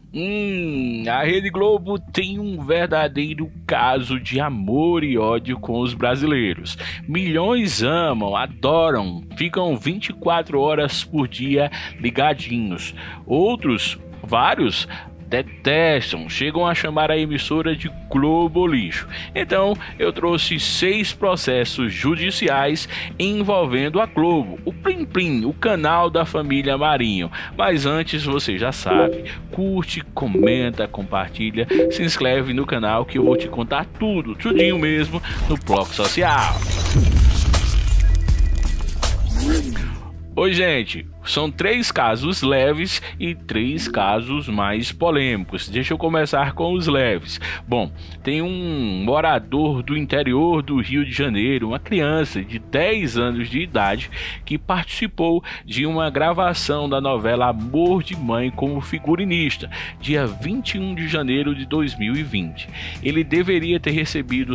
A Rede Globo tem um verdadeiro caso de amor e ódio com os brasileiros. Milhões amam, adoram, ficam 24 horas por dia ligadinhos. Outros, vários, detestam, chegam a chamar a emissora de Globo Lixo. Então eu trouxe 6 processos judiciais envolvendo a Globo, o Plim Plim, o canal da família Marinho. Mas antes, você já sabe, curte, comenta, compartilha, se inscreve no canal que eu vou te contar tudinho mesmo no bloco social. Oi, gente, são 3 casos leves e 3 casos mais polêmicos. Deixa eu começar com os leves. Bom, tem um morador do interior do Rio de Janeiro, uma criança de 10 anos de idade, que participou de uma gravação da novela Amor de Mãe como figurinista, dia 21 de janeiro de 2020. Ele deveria ter recebido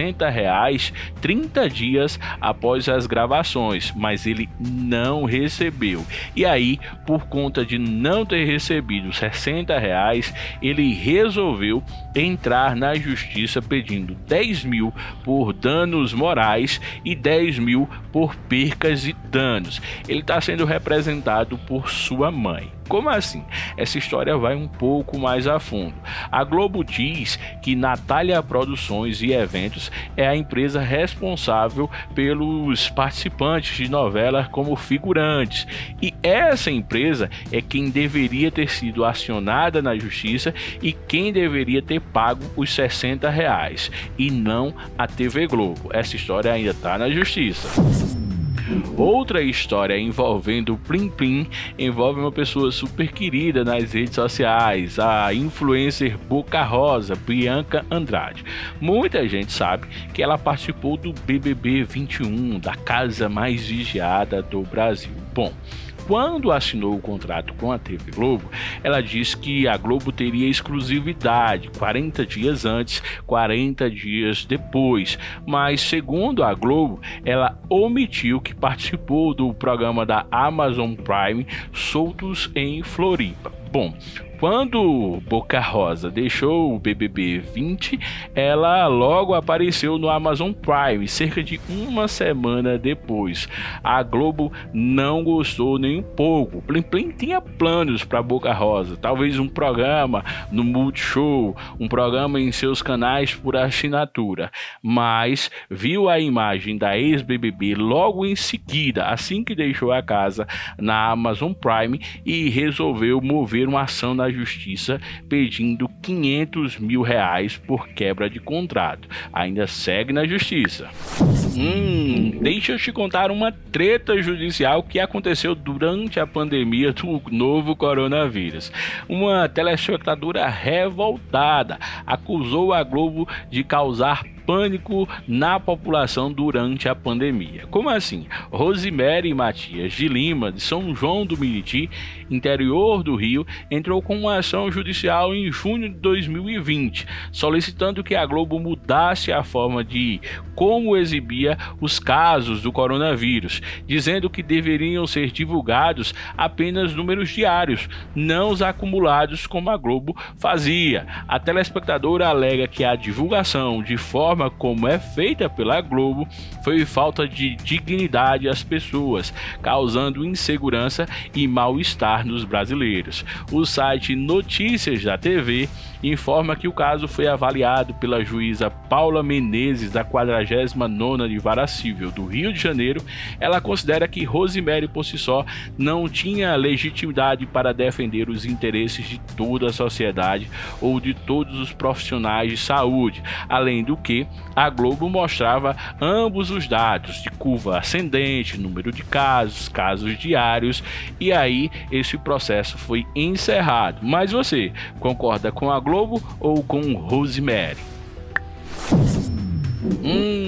R$60 30 dias após as gravações, mas ele não recebeu. E aí, por conta de não ter recebido R$60, ele resolveu entrar na justiça pedindo 10 mil por danos morais e 10 mil por percas e danos. Ele está sendo representado por sua mãe. Como assim? Essa história vai um pouco mais a fundo. A Globo diz que Natália Produções e Eventos é a empresa responsável pelos participantes de novela como figurantes. E essa empresa é quem deveria ter sido acionada na justiça e quem deveria ter pago os R$60, e não a TV Globo. Essa história ainda está na justiça. Outra história envolvendo o Plim Plim envolve uma pessoa super querida nas redes sociais, a influencer Boca Rosa, Bianca Andrade. Muita gente sabe que ela participou do BBB 21, da casa mais vigiada do Brasil. Bom, quando assinou o contrato com a TV Globo, ela disse que a Globo teria exclusividade 40 dias antes, 40 dias depois, mas segundo a Globo, ela omitiu que participou do programa da Amazon Prime Soltos em Floripa. Bom, quando Boca Rosa deixou o BBB 20, ela logo apareceu no Amazon Prime, cerca de uma semana depois. A Globo não gostou nem um pouco. Plim Plim tinha planos para Boca Rosa, talvez um programa no Multishow, um programa em seus canais por assinatura, mas viu a imagem da ex-BBB logo em seguida, assim que deixou a casa na Amazon Prime, e resolveu mover uma ação na justiça pedindo R$500 mil por quebra de contrato. Ainda segue na justiça. Deixa eu te contar uma treta judicial que aconteceu durante a pandemia do novo coronavírus. Uma telespectadora revoltada acusou a Globo de causar pânico na população durante a pandemia. Como assim? Rosemary Matias de Lima, de São João do Meriti, interior do Rio, entrou com uma ação judicial em junho de 2020, solicitando que a Globo mudasse a forma de como exibia os casos do coronavírus, dizendo que deveriam ser divulgados apenas números diários, não os acumulados como a Globo fazia. A telespectadora alega que a divulgação de forma como é feita pela Globo foi falta de dignidade às pessoas, causando insegurança e mal-estar nos brasileiros. O site Notícias da TV informa que o caso foi avaliado pela juíza Paula Menezes, da 49ª de Vara Civil do Rio de Janeiro. Ela considera que Rosemary por si só não tinha legitimidade para defender os interesses de toda a sociedade ou de todos os profissionais de saúde, além do que a Globo mostrava ambos os dados de curva ascendente, número de casos, casos diários, e aí esse processo foi encerrado. Mas você concorda com a Globo ou com Rosemary?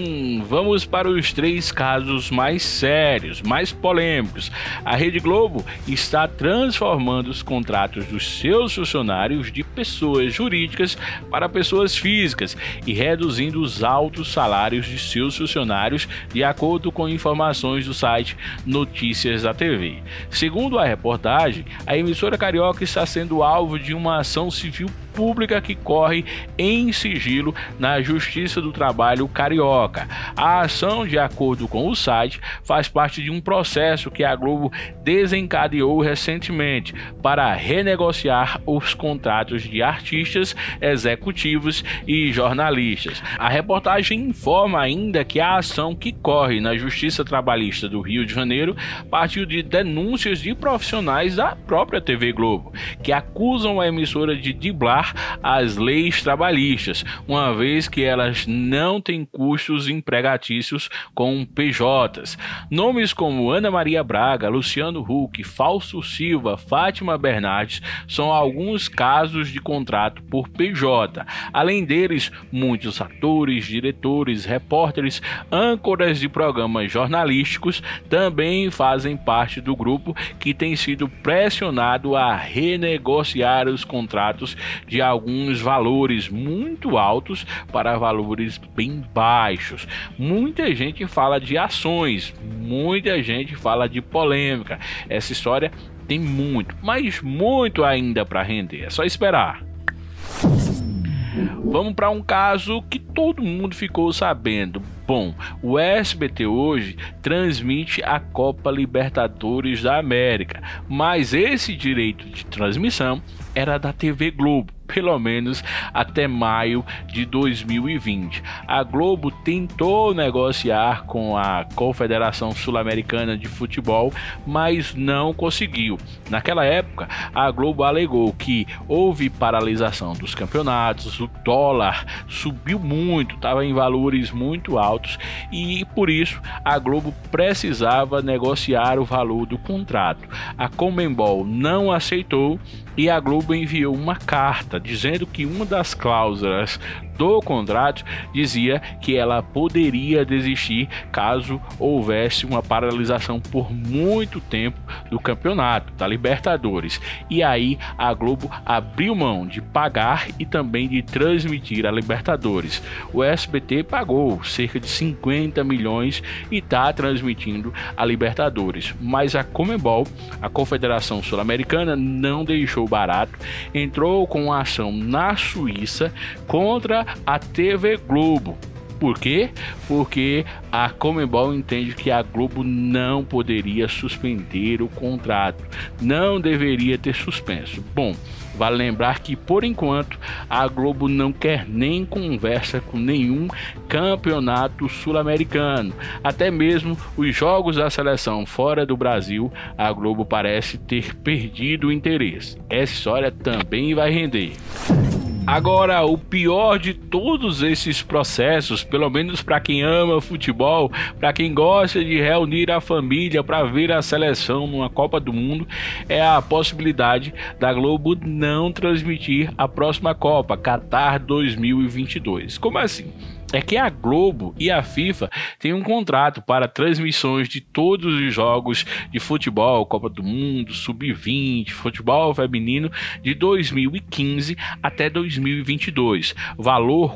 vamos para os 3 casos mais sérios, mais polêmicos. A Rede Globo está transformando os contratos dos seus funcionários de pessoas jurídicas para pessoas físicas e reduzindo os altos salários de seus funcionários, de acordo com informações do site Notícias da TV. Segundo a reportagem, a emissora carioca está sendo alvo de uma ação civil pública que corre em sigilo na Justiça do Trabalho carioca. A ação, de acordo com o site, faz parte de um processo que a Globo desencadeou recentemente para renegociar os contratos de artistas, executivos e jornalistas. A reportagem informa ainda que a ação, que corre na Justiça Trabalhista do Rio de Janeiro, partiu de denúncias de profissionais da própria TV Globo, que acusam a emissora de driblar as leis trabalhistas, uma vez que elas não têm custos empregatícios com PJs. Nomes como Ana Maria Braga, Luciano Huck, Fausto Silva, Fátima Bernardes são alguns casos de contrato por PJ. Além deles, muitos atores, diretores, repórteres, âncoras de programas jornalísticos também fazem parte do grupo, que tem sido pressionado a renegociar os contratos de alguns valores muito altos para valores bem baixos. Muita gente fala de ações, muita gente fala de polêmica. Essa história tem muito, mas muito ainda para render. É só esperar. Vamos para um caso que todo mundo ficou sabendo. Bom, o SBT hoje transmite a Copa Libertadores da América, mas esse direito de transmissão era da TV Globo, pelo menos até maio de 2020. A Globo tentou negociar com a Confederação Sul-Americana de Futebol, mas não conseguiu. Naquela época, a Globo alegou que houve paralisação dos campeonatos, o dólar subiu muito, estava em valores muito altos e por isso a Globo precisava negociar o valor do contrato. A Conmebol não aceitou e a Globo enviou uma carta dizendo que uma das cláusulas do contrato dizia que ela poderia desistir caso houvesse uma paralisação por muito tempo do campeonato da Libertadores. E aí a Globo abriu mão de pagar e também de transmitir a Libertadores. O SBT pagou cerca de 50 milhões e está transmitindo a Libertadores, mas a Conmebol, a Confederação Sul-Americana, não deixou barato, entrou com a ação na Suíça contra a TV Globo. Por quê? Porque a Conmebol entende que a Globo não poderia suspender o contrato, não deveria ter suspenso. Bom, vale lembrar que por enquanto a Globo não quer nem conversa com nenhum campeonato sul-americano, até mesmo os jogos da seleção fora do Brasil, a Globo parece ter perdido o interesse. Essa história também vai render. Agora, o pior de todos esses processos, pelo menos para quem ama futebol, para quem gosta de reunir a família para ver a seleção numa Copa do Mundo, é a possibilidade da Globo não transmitir a próxima Copa, Qatar 2022. Como assim? É que a Globo e a FIFA têm um contrato para transmissões de todos os jogos de futebol, Copa do Mundo, Sub-20, futebol feminino de 2015 até 2022. Valor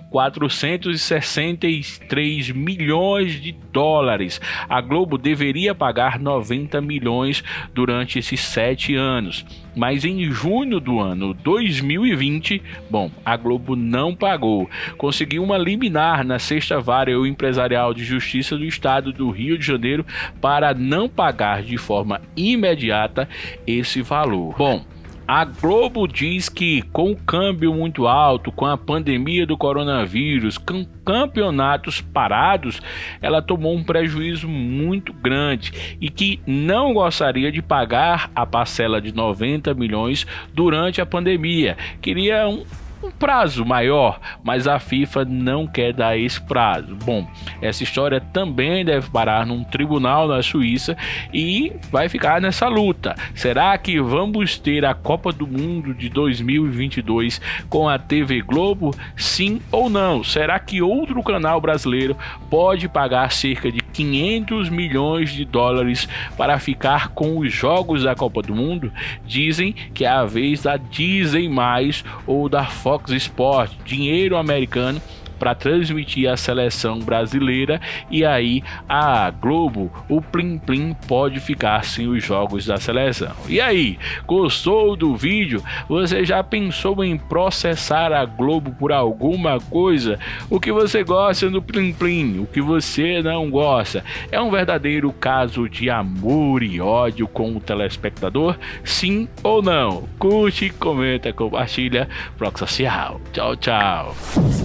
463 milhões de dólares. A Globo deveria pagar 90 milhões durante esses 7 anos. Mas em junho do ano 2020, a Globo não pagou. Conseguiu uma liminar na Sexta Vara Empresarial de Justiça do Estado do Rio de Janeiro para não pagar de forma imediata esse valor. A Globo diz que com o câmbio muito alto, com a pandemia do coronavírus, com campeonatos parados, ela tomou um prejuízo muito grande e que não gostaria de pagar a parcela de 90 milhões durante a pandemia. Queria um prazo maior, mas a FIFA não quer dar esse prazo. Bom, essa história também deve parar num tribunal na Suíça e vai ficar nessa luta. Será que vamos ter a Copa do Mundo de 2022 com a TV Globo? Sim ou não? Será que outro canal brasileiro pode pagar cerca de 500 milhões de dólares para ficar com os jogos da Copa do Mundo? Dizem que é a vez da Disney+, ou da Fox Sports, dinheiro americano, para transmitir a seleção brasileira, e aí a Globo, o Plim Plim, pode ficar sem os jogos da seleção. E aí, gostou do vídeo? Você já pensou em processar a Globo por alguma coisa? O que você gosta do Plim Plim? O que você não gosta? É um verdadeiro caso de amor e ódio com o telespectador? Sim ou não? Curte, comenta, compartilha. Proc Social. Tchau, tchau.